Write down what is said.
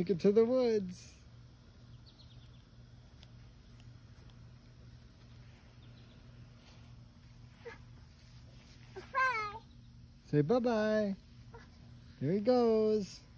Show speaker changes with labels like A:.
A: make it to the woods.
B: Bye.
A: Say bye-bye. Here he goes.